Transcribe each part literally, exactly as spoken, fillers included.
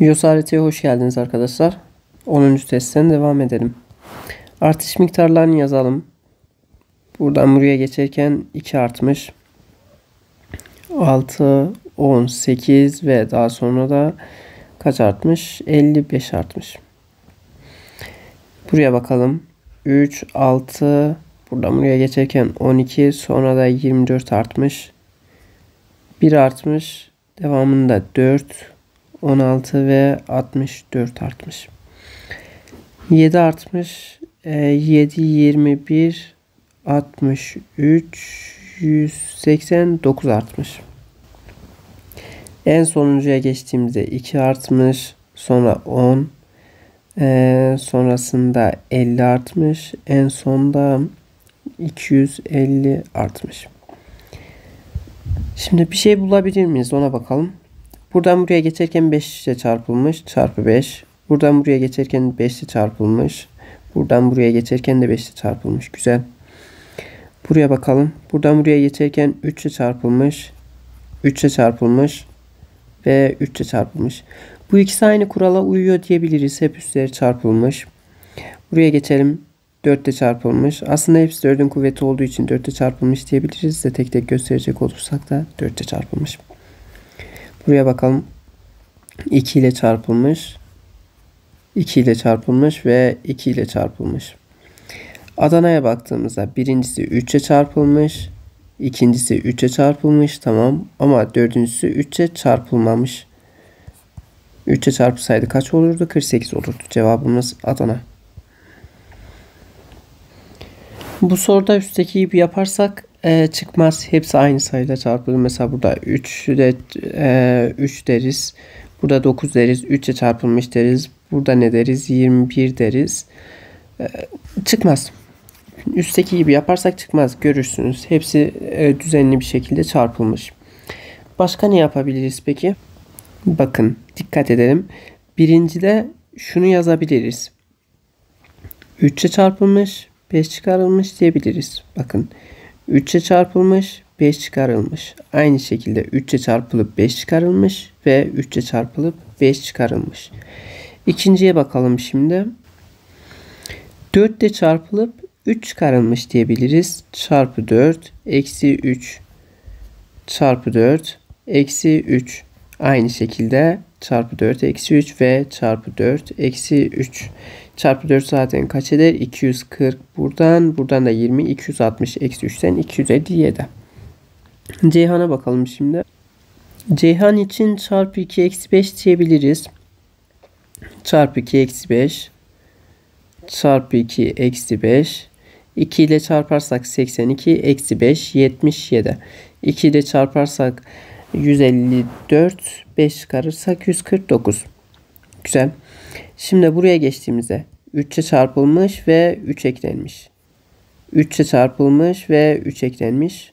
Yosaret'e hoş geldiniz arkadaşlar. onuncu testten devam edelim. Artış miktarlarını yazalım. Buradan buraya geçerken iki artmış. altı, on, sekiz ve daha sonra da kaç artmış? elli beş artmış. Buraya bakalım. üç, altı, buradan buraya geçerken on iki, sonra da yirmi dört artmış. bir artmış. Devamında dört, on altı ve altmış dört artmış. yedi artmış. E, yedi, yirmi bir, altmış üç, yüz seksen dokuz artmış. En sonuncuya geçtiğimizde iki artmış. Sonra on. E, sonrasında elli artmış. En sonda iki yüz elli artmış. Şimdi bir şey bulabilir miyiz? Ona bakalım. Buradan buraya geçerken beş ile çarpılmış. Çarpı beş. Buradan buraya geçerken beş ile çarpılmış. Buradan buraya geçerken de beş ile çarpılmış. Güzel. Buraya bakalım. Buradan buraya geçerken üç ile çarpılmış. üç ile çarpılmış. Ve üç ile çarpılmış. Bu ikisi aynı kurala uyuyor diyebiliriz. Hep üstleri çarpılmış. Buraya geçelim. dört ile çarpılmış. Aslında hepsi dördün kuvveti olduğu için dört ile çarpılmış diyebiliriz de tek tek gösterecek olursak da dört ile çarpılmış. Buraya bakalım. iki ile çarpılmış. iki ile çarpılmış ve iki ile çarpılmış. Adana'ya baktığımızda birincisi üçe çarpılmış. İkincisi üçe çarpılmış. Tamam. Ama dördüncüsü üçe çarpılmamış. üçe çarpılsaydı kaç olurdu? kırk sekiz olurdu. Cevabımız Adana. Bu soruda üstteki gibi yaparsak e, çıkmaz. Hepsi aynı sayıyla çarpılır. Mesela burada üç de e, üç deriz. Burada dokuz deriz. üçe çarpılmış deriz. Burada ne deriz? yirmi bir deriz. E, çıkmaz. Üstteki gibi yaparsak çıkmaz. Görürsünüz. Hepsi e, düzenli bir şekilde çarpılmış. Başka ne yapabiliriz peki? Bakın dikkat edelim. Birincide şunu yazabiliriz. üçe çarpılmış, beş çıkarılmış diyebiliriz. Bakın üçe çarpılmış, beş çıkarılmış. Aynı şekilde üçe çarpılıp beş çıkarılmış ve üçe çarpılıp beş çıkarılmış. İkinciye bakalım şimdi. dört ile çarpılıp üç çıkarılmış diyebiliriz. Çarpı dört eksi üç çarpı dört eksi üç. Aynı şekilde çarpı dört eksi üç ve çarpı dört eksi üç. Çarpı dört zaten kaç eder? iki yüz kırk buradan. Buradan da yirmi. iki yüz altmış eksi üçten iki yüz elli yedi. Ceyhan'a bakalım şimdi. Ceyhan için çarpı iki eksi beş diyebiliriz. Çarpı iki eksi beş. Çarpı iki eksi beş. iki ile çarparsak seksen iki eksi beş yetmiş yedi. iki ile çarparsak yüz elli dört. beş çıkarırsak yüz kırk dokuz. Güzel. Şimdi buraya geçtiğimizde üçe çarpılmış ve üç eklenmiş. üçe çarpılmış ve üç eklenmiş.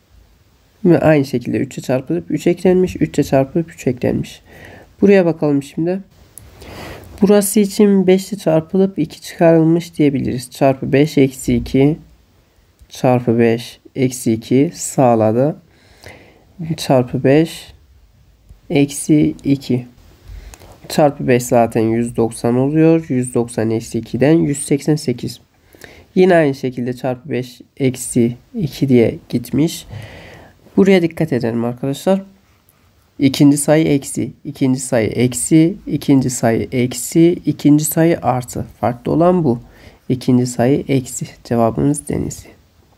Ve aynı şekilde üçe çarpılıp üç eklenmiş. üçe çarpılıp üç eklenmiş. Buraya bakalım şimdi. Burası için beş ile çarpılıp iki çıkarılmış diyebiliriz. Çarpı beş eksi iki çarpı beş eksi iki sağladı. Çarpı beş eksi iki. Çarpı beş zaten yüz doksan oluyor. yüz doksan eksi ikiden yüz seksen sekiz. Yine aynı şekilde çarpı beş eksi iki diye gitmiş. Buraya dikkat edelim arkadaşlar. İkinci sayı eksi, ikinci sayı eksi, ikinci sayı eksi, ikinci sayı artı. Farklı olan bu. İkinci sayı eksi. Cevabımız Denizli.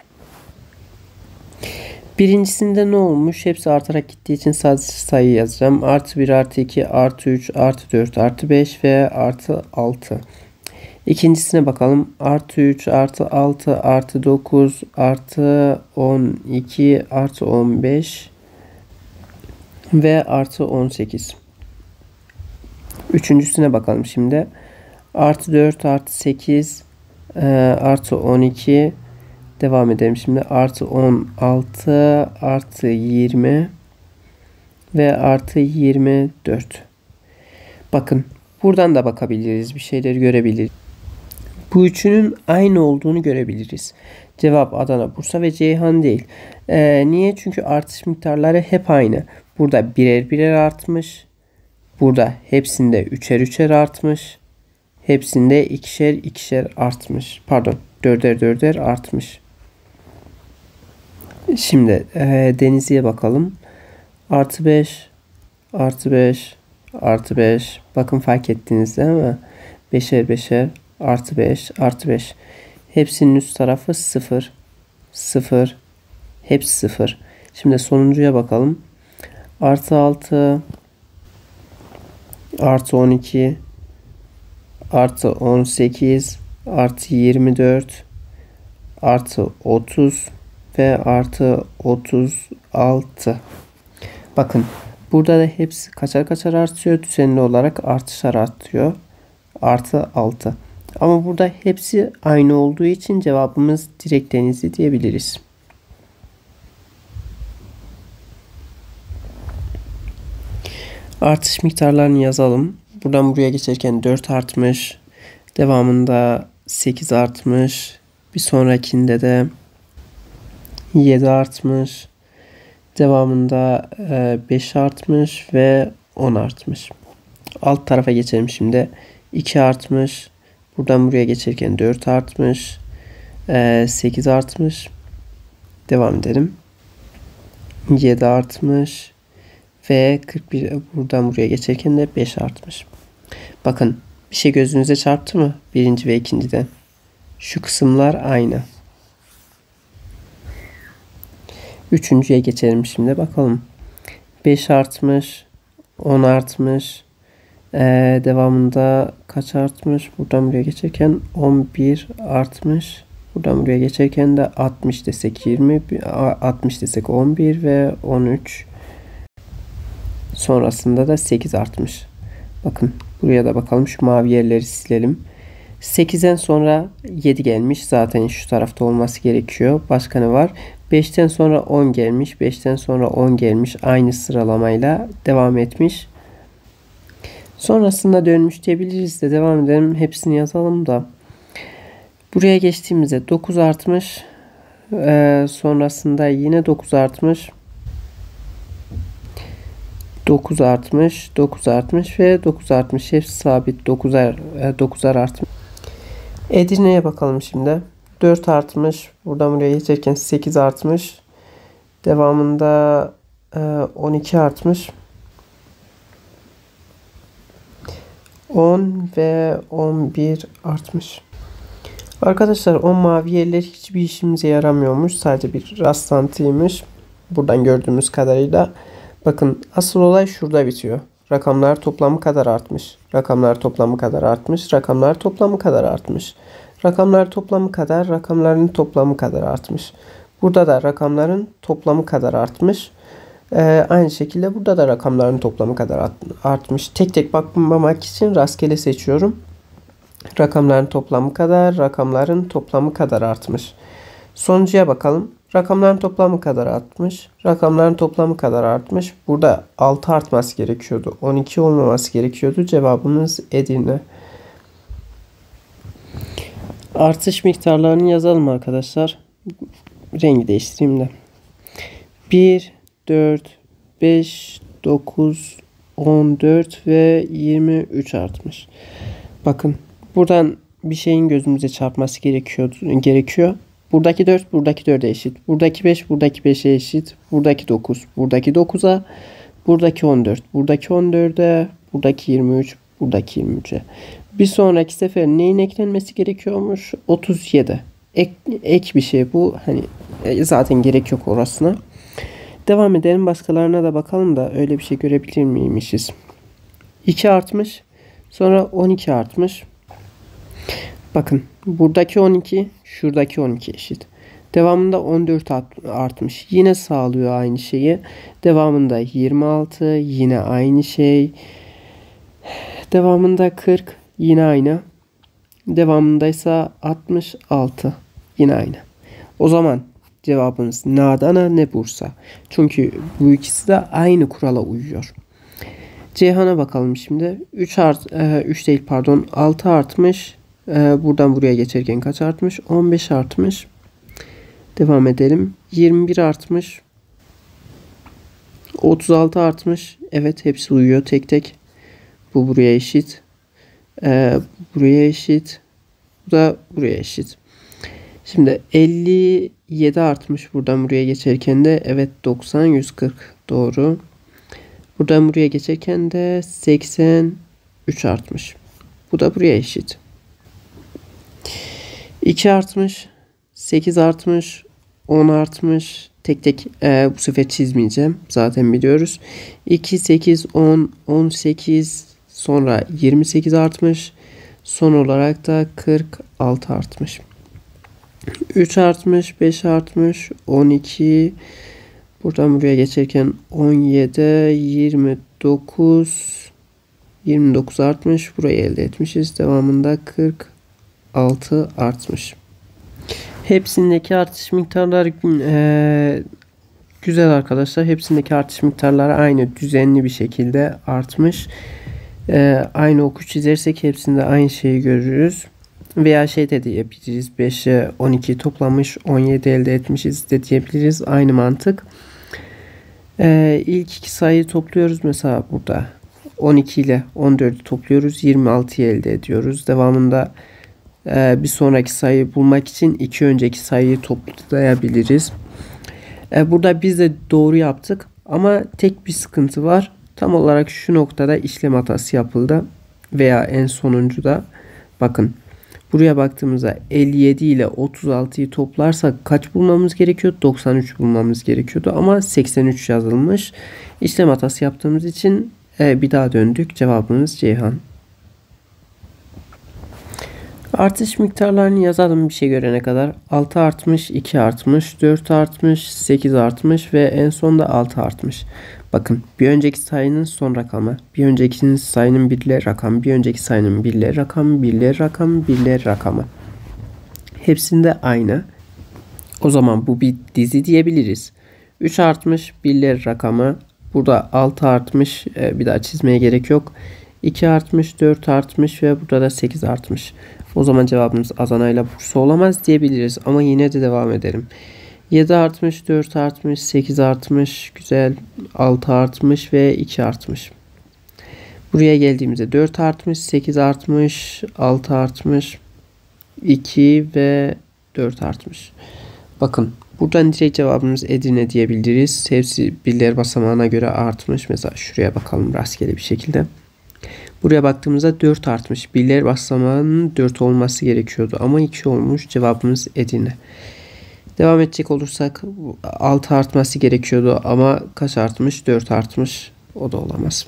Birincisinde ne olmuş? Hepsi artarak gittiği için sadece sayı yazacağım. Artı bir, artı iki, artı üç, artı dört, artı beş ve artı altı. İkincisine bakalım. Artı üç, artı altı, artı dokuz, artı on iki, artı on beş ve artı on sekiz. Üçüncüsüne bakalım şimdi. Artı dört, artı sekiz, artı on iki. Devam edelim şimdi. Artı on altı, artı yirmi ve artı yirmi dört. Bakın buradan da bakabiliriz. Bir şeyleri görebiliriz. Bu üçünün aynı olduğunu görebiliriz. Cevap Adana, Bursa ve Ceyhan değil. Ee, niye? Çünkü artış miktarları hep aynı. Burada birer birer artmış. Burada hepsinde üçer üçer artmış. Hepsinde ikişer ikişer artmış. Pardon, dörder dörder artmış. Şimdi e, Denizli'ye bakalım. Artı beş, artı beş, artı beş. Bakın fark ettiniz değil mi? Beşer beşer, artı beş, artı beş. Hepsinin üst tarafı sıfır, sıfır. Hepsi sıfır. Şimdi sonuncuya bakalım. Artı altı, artı on iki, artı on sekiz, artı yirmi dört, artı otuz ve artı otuz altı. Bakın burada da hepsi kaçar kaçar artıyor. Düzenli olarak artışlar artıyor. Artı altı. Ama burada hepsi aynı olduğu için cevabımız direkt Denizli diyebiliriz. Artış miktarlarını yazalım. Buradan buraya geçerken dört artmış. Devamında sekiz artmış. Bir sonrakinde de yedi artmış. Devamında beş artmış ve on artmış. Alt tarafa geçelim şimdi. iki artmış. Buradan buraya geçerken dört artmış. sekiz artmış. Devam edelim. yedi artmış. Ve kırk bir, buradan buraya geçerken de beş artmış. Bakın bir şey gözünüze çarptı mı? Birinci ve ikinciden. Şu kısımlar aynı. Üçüncüye geçelim şimdi bakalım. beş artmış. on artmış. Ee, devamında kaç artmış? Buradan buraya geçerken on bir artmış. Buradan buraya geçerken de altmış desek yirmi. altmış desek on bir ve on üç. Sonrasında da sekiz artmış. Bakın buraya da bakalım. Şu mavi yerleri silelim. sekizden sonra yedi gelmiş. Zaten şu tarafta olması gerekiyor. Başka ne var? beşten sonra on gelmiş. beşten sonra on gelmiş. Aynı sıralamayla devam etmiş. Sonrasında dönmüş diyebiliriz de devam edelim. Hepsini yazalım da. Buraya geçtiğimizde dokuz artmış. Ee, sonrasında yine dokuz artmış. dokuz artmış, dokuz artmış ve dokuz artmış. Hepsi sabit. dokuzar dokuzar artmış. Edirne'ye bakalım şimdi. dört artmış. Buradan buraya geçerken sekiz artmış. Devamında on iki artmış. on ve on bir artmış. Arkadaşlar o mavi yerler hiçbir işimize yaramıyormuş. Sadece bir rastlantıymış. Buradan gördüğümüz kadarıyla. Bakın asıl olay şurada bitiyor. Rakamlar toplamı kadar artmış. Rakamlar toplamı kadar artmış. Rakamlar toplamı kadar artmış. Rakamlar toplamı kadar rakamların toplamı kadar artmış. Burada da rakamların toplamı kadar artmış. Ee, aynı şekilde burada da rakamların toplamı kadar artmış. Tek tek bakmamak için rastgele seçiyorum. Rakamların toplamı kadar, rakamların toplamı kadar artmış. Sonuncuya bakalım. Rakamların toplamı kadar artmış. Rakamların toplamı kadar artmış. Burada altı artması gerekiyordu. on iki olmaması gerekiyordu. Cevabımız Edirne. Artış miktarlarını yazalım arkadaşlar. Rengi değiştireyim de. bir, dört, beş, dokuz, on dört ve yirmi üç artmış. Bakın buradan bir şeyin gözümüze çarpması gerekiyor. gerekiyor. Buradaki dört, buradaki dörde eşit. Buradaki beş, buradaki beşe eşit. Buradaki dokuz, buradaki dokuza. Buradaki on dört, buradaki on dörde. Buradaki yirmi üç, buradaki yirmi üçe. Bir sonraki sefer neyin eklenmesi gerekiyormuş? otuz yedi. Ek, ek bir şey bu. Hani zaten gerek yok orasına. Devam edelim. Başkalarına da bakalım da öyle bir şey görebilir miymişiz? iki artmış. Sonra on iki artmış. Bakın buradaki on iki, şuradaki on iki eşit. Devamında on dört artmış. Yine sağlıyor aynı şeyi. Devamında yirmi altı, yine aynı şey. Devamında kırk, yine aynı. Devamında ise altmış altı, yine aynı. O zaman cevabımız ne Adana ne Bursa. Çünkü bu ikisi de aynı kurala uyuyor. Ceyhan'a bakalım şimdi. üç art e, üç değil pardon altı artmış. E, buradan buraya geçerken kaç artmış? on beş artmış. Devam edelim. yirmi bir artmış. otuz altı artmış. Evet hepsi uyuyor tek tek. Bu buraya eşit. Ee, buraya eşit. Bu da buraya eşit. Şimdi elli yedi artmış buradan buraya geçerken de. Evet, doksan, yüz kırk doğru. Buradan buraya geçerken de seksen üç artmış. Bu da buraya eşit. iki artmış. sekiz artmış. on artmış. Tek tek e, bu sefer çizmeyeceğim. Zaten biliyoruz. iki, sekiz, on, on sekiz, sonra yirmi sekiz artmış. Son olarak da kırk altı artmış. üç artmış, beş artmış, on iki. Buradan buraya geçerken on yedi, yirmi dokuz, yirmi dokuz artmış. Burayı elde etmişiz. Devamında kırk altı artmış. Hepsindeki artış miktarları e, güzel arkadaşlar. Hepsindeki artış miktarları aynı düzenli bir şekilde artmış. E, aynı oku çizersek hepsinde aynı şeyi görürüz. Veya şey de diyebiliriz. beşe on iki toplamış, on yedi elde etmişiz de diyebiliriz. Aynı mantık. E, ilk iki sayıyı topluyoruz. Mesela burada on iki ile on dördü topluyoruz. yirmi altıyı elde ediyoruz. Devamında bir sonraki sayıyı bulmak için iki önceki sayıyı toplayabiliriz. Burada biz de doğru yaptık ama tek bir sıkıntı var. Tam olarak şu noktada işlem hatası yapıldı veya en sonuncuda bakın buraya baktığımızda elli yedi ile otuz altıyı toplarsak kaç bulmamız gerekiyor? doksan üç bulmamız gerekiyordu ama seksen üç yazılmış. İşlem hatası yaptığımız için bir daha döndük. Cevabımız Ceyhan. Artış miktarlarını yazalım bir şey görene kadar. altı artmış, iki artmış, dört artmış, sekiz artmış ve en sonda altı artmış. Bakın bir önceki sayının son rakamı, bir önceki sayının birler rakamı, bir önceki sayının birler rakamı, birler rakamı, birler rakamı. Hepsinde aynı. O zaman bu bir dizi diyebiliriz. üç artmış, birler rakamı. Burada altı artmış, bir daha çizmeye gerek yok. iki artmış, dört artmış ve burada da sekiz artmış. O zaman cevabımız Adana ile Bursa olamaz diyebiliriz. Ama yine de devam edelim. yedi artmış, dört artmış, sekiz artmış, güzel, altı artmış ve iki artmış. Buraya geldiğimizde dört artmış, sekiz artmış, altı artmış, iki ve dört artmış. Bakın buradan direkt cevabımız Edirne diyebiliriz. Hepsi birler basamağına göre artmış. Mesela şuraya bakalım rastgele bir şekilde. Buraya baktığımızda dört artmış. Birler basamağının dört olması gerekiyordu. Ama iki olmuş. Cevabımız Edirne. Devam edecek olursak altı artması gerekiyordu. Ama kaç artmış? dört artmış. O da olamaz.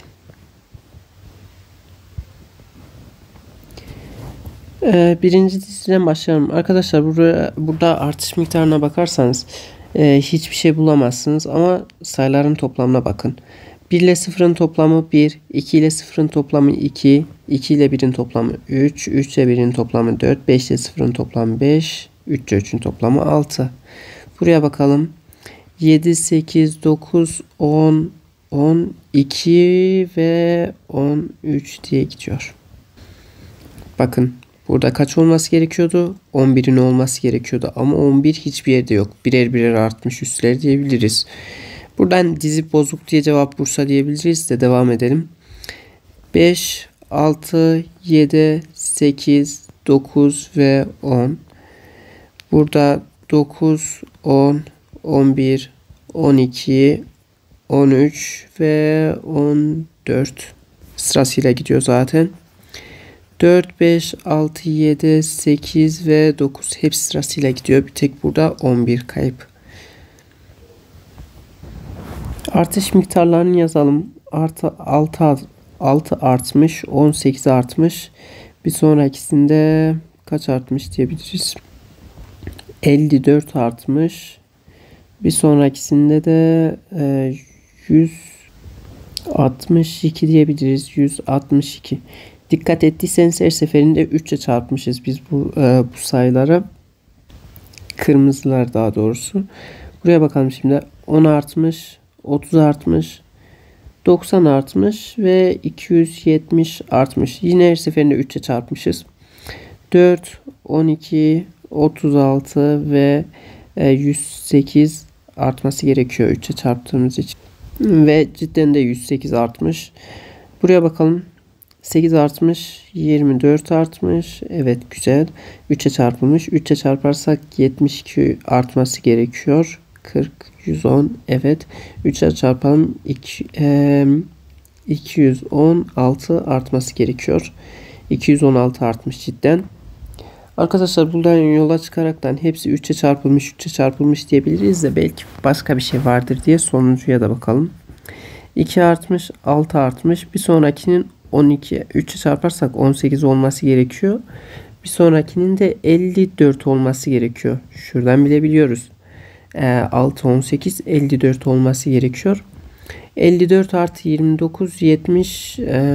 Ee, birinci diziden başlayalım. Arkadaşlar buraya, burada artış miktarına bakarsanız e, hiçbir şey bulamazsınız. Ama sayıların toplamına bakın. bir ile sıfırın toplamı bir, iki ile sıfırın toplamı iki, iki ile birin toplamı üç, üç ile birin toplamı dört, beş ile sıfırın toplamı beş, üç ile üçün toplamı altı. Buraya bakalım. yedi, sekiz, dokuz, on, on iki ve on üç diye gidiyor. Bakın burada kaç olması gerekiyordu? on birin olması gerekiyordu ama on bir hiçbir yerde yok. Birer birer artmış üstler diyebiliriz. Buradan dizi bozuk diye cevap Bursa diyebiliriz de devam edelim. beş, altı, yedi, sekiz, dokuz ve on. Burada dokuz, on, on bir, on iki, on üç ve on dört sırasıyla gidiyor zaten. dört, beş, altı, yedi, sekiz ve dokuz hepsi sırasıyla gidiyor. Bir tek burada on bir kayıp. Artış miktarlarını yazalım. Artı altı, altı artmış, on sekiz artmış. Bir sonrakisinde kaç artmış diyebiliriz. elli dört artmış. Bir sonrakisinde de e, yüz altmış iki diyebiliriz. yüz altmış iki. Dikkat ettiyseniz her seferinde üç ile çarpmışız biz bu, e, bu sayıları. Kırmızılar daha doğrusu. Buraya bakalım şimdi. on artmış. otuz artmış. doksan artmış ve iki yüz yetmiş artmış. Yine her seferinde üç ile çarpmışız. dört, on iki, otuz altı ve yüz sekiz artması gerekiyor üç ile çarptığımız için. Ve cidden de yüz sekiz artmış. Buraya bakalım. sekiz artmış. yirmi dört artmış. Evet, güzel. üçe çarpılmış. üçe çarparsak yetmiş iki artması gerekiyor. kırk, yüz on. Evet. üçe çarpalım. iki, e, iki yüz on altı artması gerekiyor. iki yüz on altı artmış cidden. Arkadaşlar buradan yola çıkaraktan hepsi üçe çarpılmış üçe çarpılmış diyebiliriz de belki başka bir şey vardır diye sonuncuya da bakalım. iki artmış, altı artmış. Bir sonrakinin on iki, üçe çarparsak on sekiz olması gerekiyor. Bir sonrakinin de elli dört olması gerekiyor. Şuradan bilebiliyoruz. E, altı, on sekiz, elli dört olması gerekiyor. elli dört artı yirmi dokuz, yetmiş, e,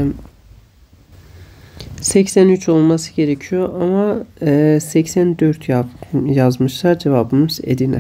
seksen üç olması gerekiyor ama e, seksen dört yap, yazmışlar. Cevabımız Edirne.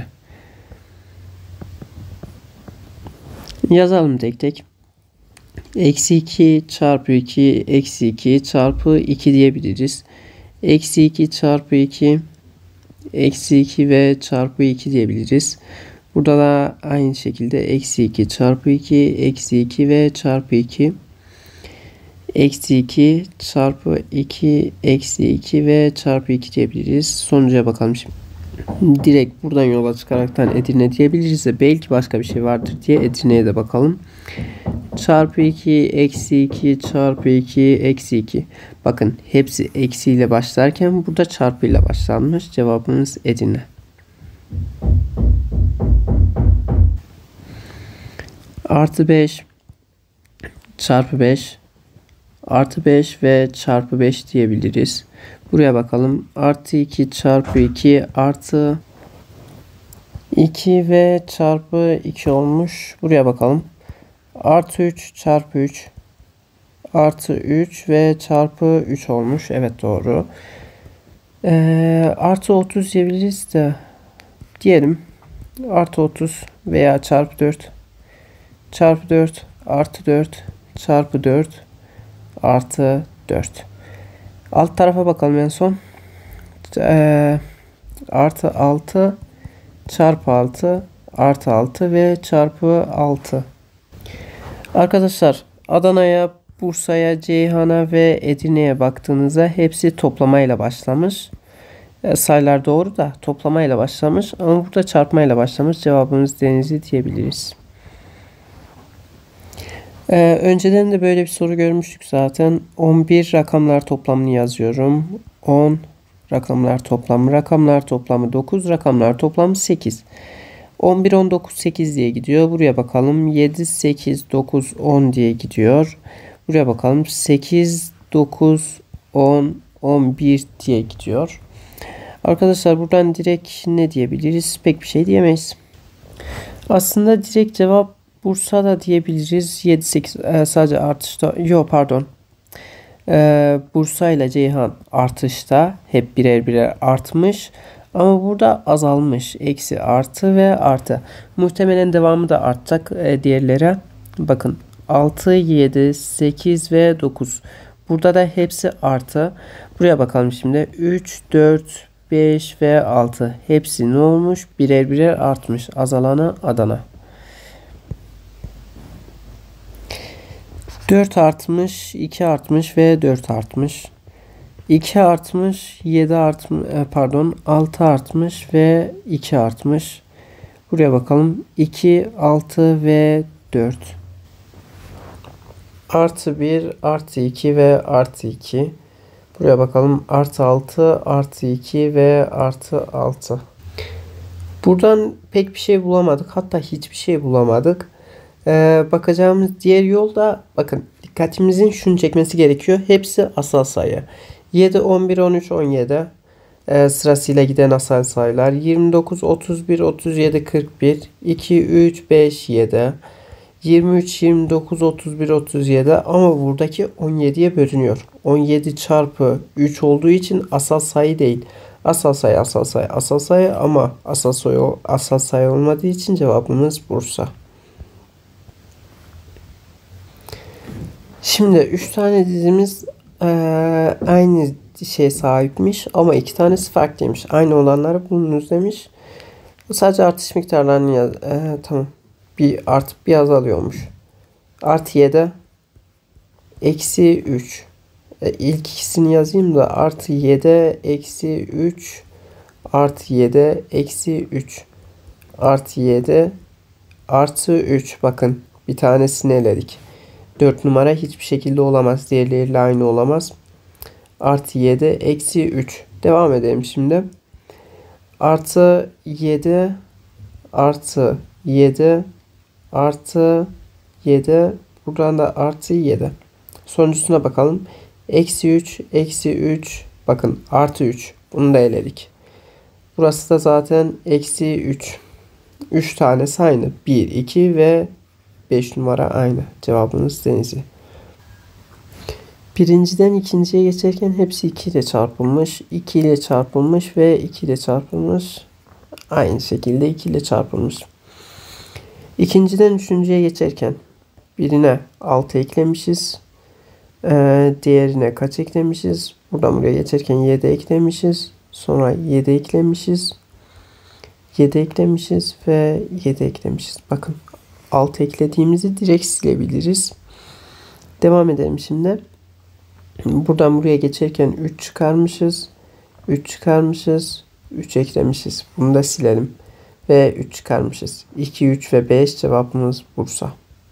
Yazalım tek tek. Eksi iki çarpı iki eksi iki çarpı iki diyebiliriz. Eksi iki çarpı iki eksi iki ve çarpı iki diyebiliriz. Burada da aynı şekilde eksi iki çarpı iki eksi iki ve çarpı iki. Eksi iki çarpı iki eksi iki ve çarpı iki diyebiliriz. Sonuca bakalım şimdi. Direkt buradan yola çıkaraktan Edirne diyebiliriz de belki başka bir şey vardır diye Edirne'ye de bakalım. Çarpı iki eksi iki çarpı iki eksi iki. Bakın hepsi eksiyle başlarken burada çarpıyla başlanmış. Cevabımız Edirne. Artı beş çarpı beş artı beş ve çarpı beş diyebiliriz. Buraya bakalım. Artı iki çarpı iki artı iki ve çarpı iki olmuş. Buraya bakalım. Artı üç çarpı üç artı üç ve çarpı üç olmuş. Evet, doğru. Ee, artı otuz diyebiliriz de diyelim. Artı otuz veya çarpı dört çarpı dört artı dört çarpı dört artı dört. Alt tarafa bakalım en son. Ee, artı altı çarpı altı artı altı ve çarpı altı. Arkadaşlar Adana'ya, Bursa'ya, Ceyhan'a ve Edirne'ye baktığınızda hepsi toplamayla başlamış. E, sayılar doğru da toplamayla başlamış ama burada çarpmayla başlamış. Cevabımız Denizli diyebiliriz. Ee, önceden de böyle bir soru görmüştük zaten. on bir rakamlar toplamını yazıyorum. on rakamlar toplamı, rakamlar toplamı dokuz, rakamlar toplamı sekiz. on bir, on dokuz, sekiz diye gidiyor. Buraya bakalım. yedi, sekiz, dokuz, on diye gidiyor. Buraya bakalım. sekiz, dokuz, on, on bir diye gidiyor. Arkadaşlar buradan direkt ne diyebiliriz? Pek bir şey diyemeyiz. Aslında direkt cevap Bursa'da diyebiliriz. yedi, sekiz e, sadece artışta. Yok, pardon. E, Bursa ile Ceyhan artışta. Hep birer birer artmış. Ama burada azalmış. Eksi, artı ve artı. Muhtemelen devamı da artacak e, diğerlere. Bakın. altı, yedi, sekiz ve dokuz. Burada da hepsi artı. Buraya bakalım şimdi. üç, dört, beş ve altı. Hepsi ne olmuş? Birer birer artmış. Azalana Adana. dört artmış, iki artmış ve dört artmış. iki artmış, yedi artmış, pardon, altı artmış ve iki artmış. Buraya bakalım. iki, altı ve dört. Artı bir, artı iki ve artı iki. Buraya bakalım. Artı altı, artı iki ve artı altı. Buradan pek bir şey bulamadık. Hatta hiçbir şey bulamadık. Ee, bakacağımız diğer yolda bakın dikkatimizin şunu çekmesi gerekiyor. Hepsi asal sayı. yedi, on bir, on üç, on yedi ee, sırasıyla giden asal sayılar. yirmi dokuz, otuz bir, otuz yedi, kırk bir, iki, üç, beş, yedi, yirmi üç, yirmi dokuz, otuz bir, otuz yedi ama buradaki on yediye bölünüyor. on yedi çarpı üç olduğu için asal sayı değil. Asal sayı, asal sayı, asal sayı ama asal sayı, asal sayı olmadığı için cevabımız Bursa. Şimdi üç tane dizimiz e, aynı şeye sahipmiş ama iki tanesi farklıymış. Aynı olanları bulunuz demiş. Sadece artış miktarlarını yaz. E, tamam. Bir artıp bir azalıyormuş. Artı yedi. Eksi üç. E, ilk ikisini yazayım da artı yedi eksi üç artı yedi eksi üç artı yedi artı üç. Bakın bir tanesini eledik. dört numara hiçbir şekilde olamaz. Diğerleriyle aynı olamaz. Artı yedi eksi üç. Devam edelim şimdi. Artı yedi artı yedi artı yedi. Buradan da artı yedi. Sonuncusuna bakalım. Eksi üç eksi üç. Bakın artı üç. Bunu da eledik. Burası da zaten eksi üç. üç tanesi aynı. bir, iki ve beş numara aynı. Cevabımız Denizli. Birinciden ikinciye geçerken hepsi iki ile çarpılmış. iki ile çarpılmış ve iki ile çarpılmış. Aynı şekilde iki ile çarpılmış. İkinciden üçüncüye geçerken birine altı eklemişiz. Ee, diğerine kaç eklemişiz? Buradan buraya geçerken yedi eklemişiz. Sonra yedi eklemişiz. yedi eklemişiz ve yedi eklemişiz. Bakın altı eklediğimizi direkt silebiliriz. Devam edelim şimdi. Buradan buraya geçerken üç çıkarmışız. üç çıkarmışız. üç eklemişiz. Bunu da silelim. Ve üç çıkarmışız. iki, üç ve beş cevabımız Bursa.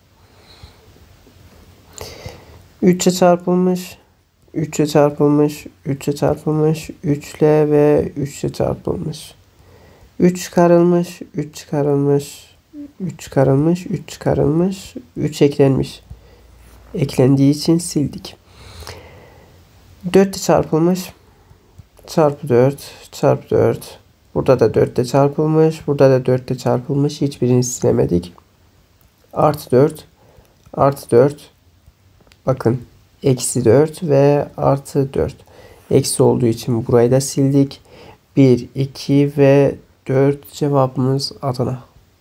üçe çarpılmış. üçe çarpılmış. üçe çarpılmış. üç ile ve üçe çarpılmış. üç çıkarılmış. üç çıkarılmış. üç çıkarılmış. üç çıkarılmış. üç eklenmiş. Eklendiği için sildik. dört ile çarpılmış. Çarpı dört. Çarpı dört. Burada da dört ile çarpılmış. Burada da dört ile çarpılmış. Hiçbirini silemedik. Artı dört. Artı dört. Bakın. Eksi dört ve artı dört. Eksi olduğu için burayı da sildik. bir, iki ve dört cevabımız Adana.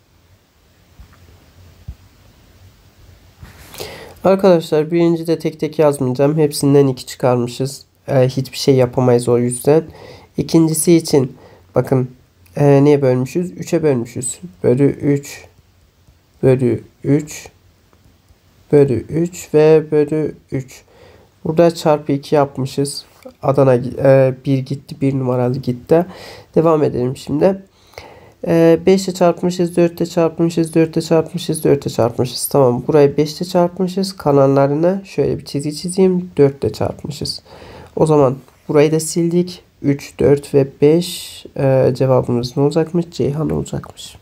Arkadaşlar birinci de tek tek yazmayacağım. Hepsinden iki çıkarmışız. Ee, hiçbir şey yapamayız o yüzden. İkincisi için bakın e, neye bölmüşüz? üçe bölmüşüz. Bölü üç. Bölü üç. Bölü üç ve bölü üç. Burada çarpı iki yapmışız. Adana e, bir gitti. bir numaralı gitti. Devam edelim şimdi. E, beş ile çarpmışız. dört ile çarpmışız. dört ile çarpmışız. dört ile çarpmışız. Tamam. Burayı beş ile çarpmışız. Kalanlarına şöyle bir çizgi çizeyim. dört ile çarpmışız. O zaman burayı da sildik. üç, dört ve beş e, cevabımız ne olacakmış? Ceyhan olacakmış.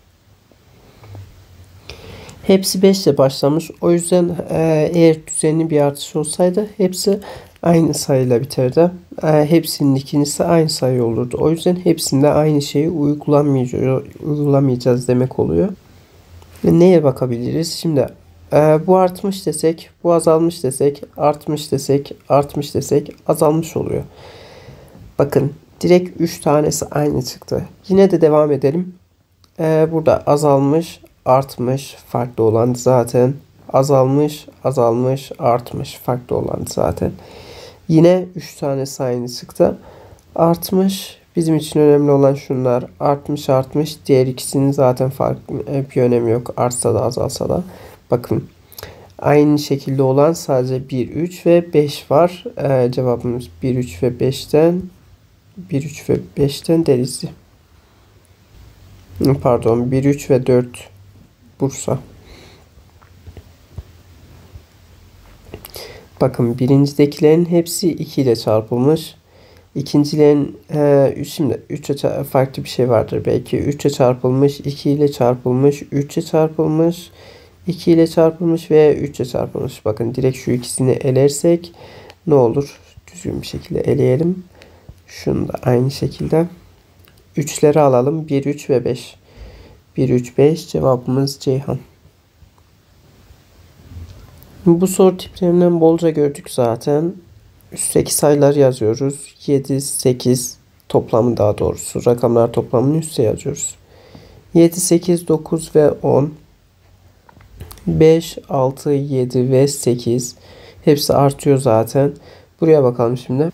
Hepsi beş ile başlamış. O yüzden e, eğer düzenli bir artış olsaydı hepsi aynı sayıyla biterdi. E, hepsinin ikincisi aynı sayı olurdu. O yüzden hepsinde aynı şeyi uygulamayacağız, uygulamayacağız demek oluyor. Neye bakabiliriz? Şimdi e, bu artmış desek, bu azalmış desek, artmış desek, artmış desek azalmış oluyor. Bakın direkt üç tanesi aynı çıktı. Yine de devam edelim. E, burada azalmış, artmış, farklı olan zaten. Azalmış, azalmış, artmış, farklı olan zaten. Yine üç tanesi aynı çıktı. Artmış, bizim için önemli olan şunlar. Artmış, artmış. Diğer ikisinin zaten farklı bir önemi yok. Artsa da azalsa da. Bakın aynı şekilde olan sadece bir, üç ve beş var. Ee, cevabımız bir, üç ve beşten bir, üç ve beşten Denizli. Pardon bir, üç ve dört Bursa. Bakın birincidekilerin hepsi iki ile çarpılmış. İkincilerin e, şimdi üçe farklı bir şey vardır belki. üçe çarpılmış, iki ile çarpılmış, üçe çarpılmış, iki ile çarpılmış ve üçe çarpılmış. Bakın direkt şu ikisini elersek ne olur? Düzgün bir şekilde eleyelim. Şunu da aynı şekilde. üçleri alalım. bir, üç ve beş. bir, üç, beş cevabımız Ceyhan. Bu soru tiplerinden bolca gördük zaten. Üstteki sayılar yazıyoruz. yedi, sekiz toplamı daha doğrusu. Rakamlar toplamını üste yazıyoruz. yedi, sekiz, dokuz ve on. beş, altı, yedi ve sekiz. Hepsi artıyor zaten. Buraya bakalım şimdi.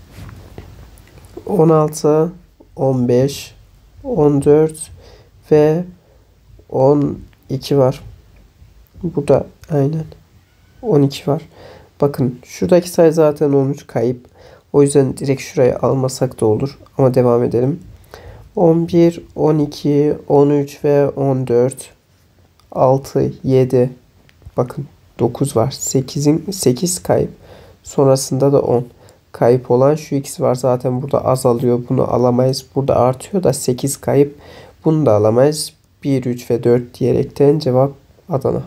on altı, on beş, on dört ve on iki var. Burada aynen on iki var. Bakın şuradaki sayı zaten on üç kayıp. O yüzden direkt şuraya almasak da olur. Ama devam edelim. on bir, on iki, on üç ve on dört. altı, yedi. Bakın dokuz var. sekizin sekiz kayıp. Sonrasında da on. Kayıp olan şu ikisi var. Zaten burada azalıyor. Bunu alamayız. Burada artıyor da sekiz kayıp. Bunu da alamayız. bir, üç ve dört diyerekten cevap Adana.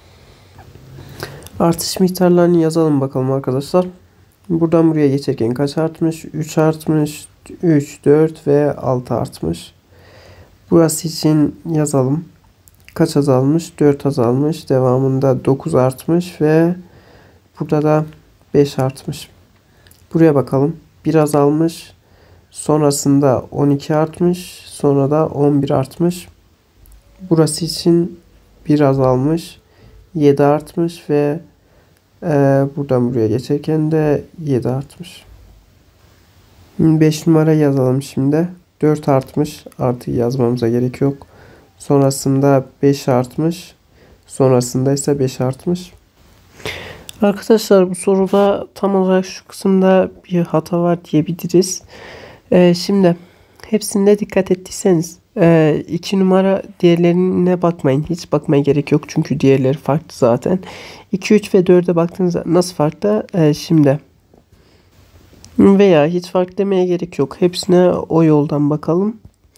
Artış miktarlarını yazalım bakalım arkadaşlar. Buradan buraya geçerken kaç artmış? üç artmış. üç, dört ve altı artmış. Burası için yazalım. Kaç azalmış? dört azalmış. Devamında dokuz artmış ve burada da beş artmış. Buraya bakalım. bir azalmış. Sonrasında on iki artmış. Sonra da on bir artmış. Burası için bir azalmış. yedi artmış ve e, buradan buraya geçerken de yedi artmış. beş numara yazalım şimdi. dört artmış. Artı yazmamıza gerek yok. Sonrasında beş artmış. Sonrasında ise beş artmış. Arkadaşlar bu soruda tam olarak şu kısımda bir hata var diyebiliriz. Ee, şimdi hepsinde dikkat ettiyseniz e, iki numara diğerlerine bakmayın. Hiç bakmaya gerek yok çünkü diğerleri farklı zaten. iki, üç ve dörde baktığınızda nasıl farklı? Ee, şimdi veya hiç fark demeye gerek yok. Hepsine o yoldan bakalım.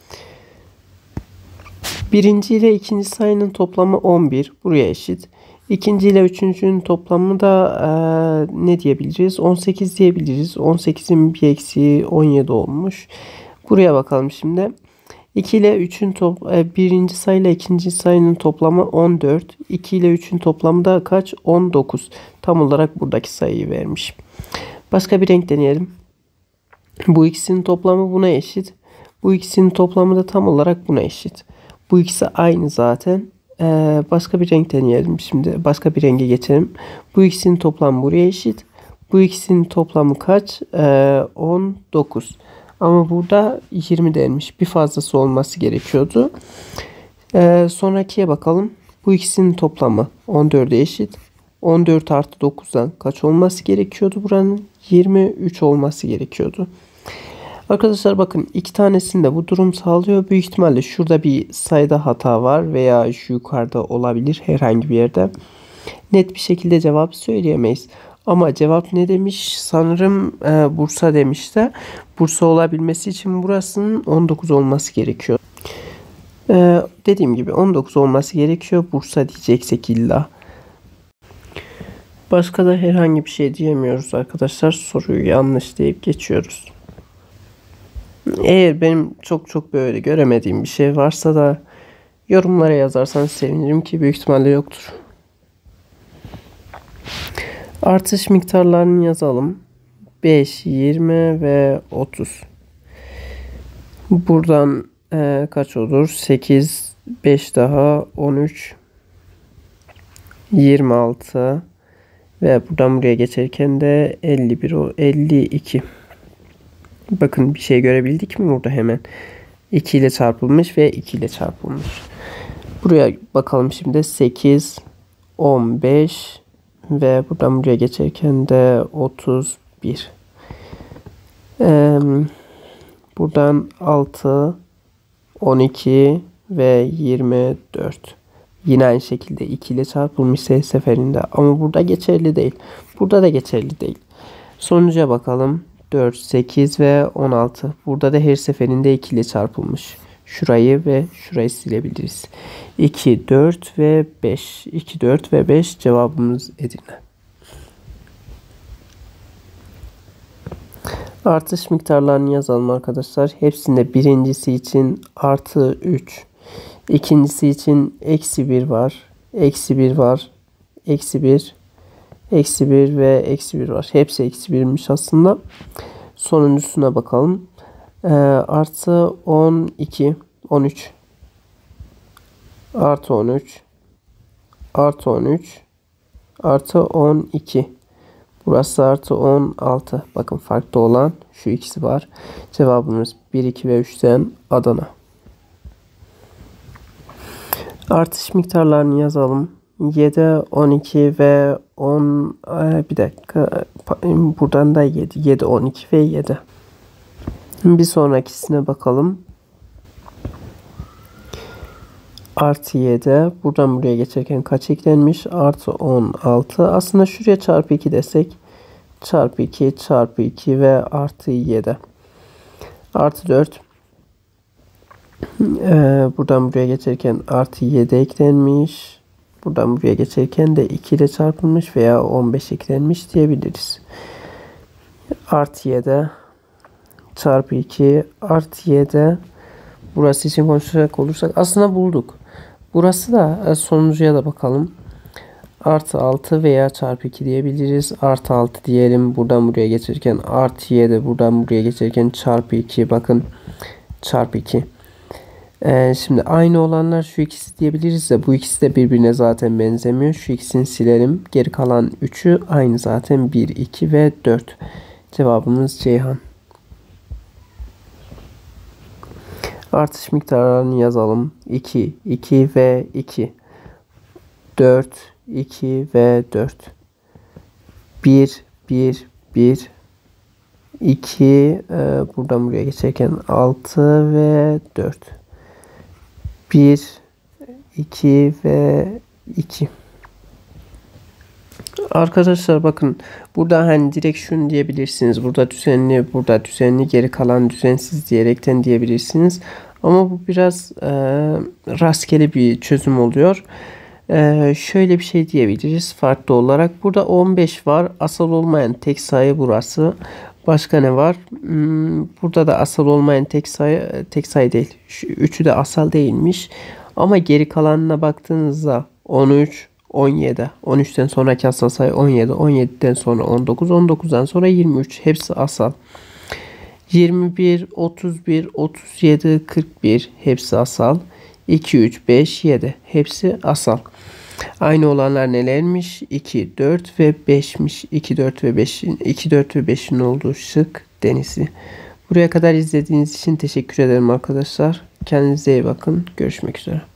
Birinci ile ikinci sayının toplamı on bir. Buraya eşit. İkinci ile üçüncünün toplamı da e, ne diyebiliriz? on sekiz diyebiliriz. on sekizin bir eksiği on yedi olmuş. Buraya bakalım şimdi. iki ile üçün top, e, birinci sayı ile ikinci sayının toplamı on dört. iki ile üçün toplamı da kaç? on dokuz. Tam olarak buradaki sayıyı vermiş. Başka bir renk deneyelim. Bu ikisinin toplamı buna eşit. Bu ikisinin toplamı da tam olarak buna eşit. Bu ikisi aynı zaten. Ee, başka bir renk deneyelim. Şimdi başka bir renge geçelim. Bu ikisinin toplamı buraya eşit. Bu ikisinin toplamı kaç? Ee, on dokuz. Ama burada yirmi denmiş. Bir fazlası olması gerekiyordu. Ee, sonrakiye bakalım. Bu ikisinin toplamı on dörde eşit. on dört artı dokuzdan kaç olması gerekiyordu buranın? yirmi üç olması gerekiyordu. Arkadaşlar bakın iki tanesinde bu durum sağlıyor. Büyük ihtimalle şurada bir sayıda hata var veya şu yukarıda olabilir herhangi bir yerde. Net bir şekilde cevap söyleyemeyiz. Ama cevap ne demiş? Sanırım e, Bursa demişti. Bursa olabilmesi için burasının on dokuz olması gerekiyor. E, dediğim gibi on dokuz olması gerekiyor. Bursa diyeceksek illa. Başka da herhangi bir şey diyemiyoruz arkadaşlar. Soruyu yanlış deyip geçiyoruz. Eğer benim çok çok böyle göremediğim bir şey varsa da yorumlara yazarsanız sevinirim ki büyük ihtimalle yoktur. Artış miktarlarını yazalım. beş, yirmi ve otuz. Buradan e, kaç olur? sekiz, beş daha on üç, yirmi altı ve buradan buraya geçerken de elli bir, elli iki. Bakın bir şey görebildik mi burada hemen? iki ile çarpılmış ve iki ile çarpılmış. Buraya bakalım şimdi. sekiz, on beş ve buradan buraya geçerken de otuz bir. Ee, buradan altı, on iki ve yirmi dört. Yine aynı şekilde iki ile çarpılmış her seferinde. Ama burada geçerli değil. Burada da geçerli değil. Sonuca bakalım. dört, sekiz ve on altı. Burada da her seferinde iki ile çarpılmış. Şurayı ve şurayı silebiliriz. iki, dört ve beş. iki, dört ve beş cevabımız Edirne. Artış miktarlarını yazalım arkadaşlar. Hepsinde birincisi için artı üç. İkincisi için eksi bir var. Eksi bir var. Eksi bir. Eksi bir ve eksi bir var. Hepsi eksi birmiş aslında. Sonuncusuna bakalım. Ee, artı on iki. on üç. Artı on üç. Artı on üç. Artı on iki. Burası artı on altı. Bakın farklı olan şu ikisi var. Cevabımız bir, iki ve üçten Adana. Artış miktarlarını yazalım. yedi, on iki ve on, bir dakika, buradan da yedi, yedi, on iki ve yedi. Bir sonrakisine bakalım. Artı yedi. Buradan buraya geçerken kaç eklenmiş? Artı on altı. Aslında şuraya çarpı iki desek. Çarpı iki, çarpı iki ve artı yedi. Artı dört. Ee, buradan buraya geçerken artı yedi eklenmiş. Buradan buraya geçerken de iki ile çarpılmış veya on beş eklenmiş diyebiliriz. Artı yedi. Çarpı iki. Artı yedi. Burası için konuşacak olursak aslında bulduk. Burası da sonuncuya da bakalım. Artı altı veya çarpı iki diyebiliriz. Artı altı diyelim. Buradan buraya geçerken artı yedi. Buradan buraya geçerken çarpı iki. Bakın çarpı iki. Ee, şimdi aynı olanlar şu ikisi diyebiliriz de bu ikisi de birbirine zaten benzemiyor. Şu ikisini silelim. Geri kalan üçü aynı zaten. bir, iki ve dört. Cevabımız Ceyhan. Artış miktarlarını yazalım. iki, iki ve iki. dört, iki ve dört. bir, bir, bir. iki. E, buradan buraya geçerken altı ve dört. bir, iki ve iki. Arkadaşlar bakın burada hani direkt şunu diyebilirsiniz. Burada düzenli, burada düzenli, geri kalan düzensiz diyerekten diyebilirsiniz. Ama bu biraz e, rastgele bir çözüm oluyor. E, şöyle bir şey diyebiliriz farklı olarak. Burada on beş var. Asal olmayan tek sayı burası. Başka ne var? Hmm, burada da asal olmayan tek sayı tek sayı değil. Şu üçü de asal değilmiş. Ama geri kalanına baktığınızda on üç, on yedi. on üçten sonraki asal sayı on yedi. on yediden sonra on dokuz. on dokuzdan sonra yirmi üç. Hepsi asal. yirmi bir, otuz bir, otuz yedi, kırk bir. Hepsi asal. iki, üç, beş, yedi. Hepsi asal. Aynı olanlar nelermiş? iki, dört ve beşmiş. iki, dört ve beşin, iki, dört ve beşin olduğu şık Denizli. Buraya kadar izlediğiniz için teşekkür ederim arkadaşlar. Kendinize iyi bakın. Görüşmek üzere.